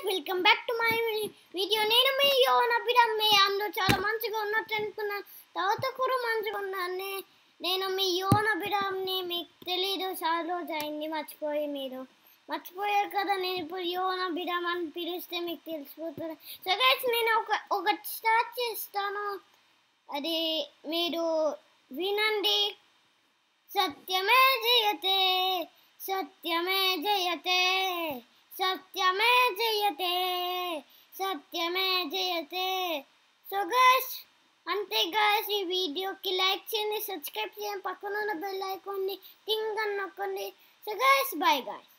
Welcome back to my video. నేను మీ యోవన్ అభిరామ్. అందరూ చాలా మంచిగా ఉన్నట్టు అనుకున్నాను. తర్వాత కూడా మంచిగా ఉన్నాను. నేను మీ యోవన్ అభిరామ్ని. మీకు తెలీదు, చాలా రోజు అయింది, మర్చిపోయారు కదా. నేను ఇప్పుడు యోవన్ అభిరామ్ అని పిలిస్తే మీకు తెలిసిపోతుంది. సో గైస్, నేను ఒకటి స్టార్ట్ చేస్తాను, అది మీరు వినండి. సత్యమే జయతే, సత్యమే జయతే, సత్యమే జయతే, సత్యమే జయతే. సో గైస్, అంతే గైస్. ఈ వీడియోకి లైక్ చేయండి, సబ్స్క్రైబ్ చేయండి, పక్కన ఉన్న బెల్ ఐకాన్ని టింగ్ అని నొక్కండి. So guys, bye guys.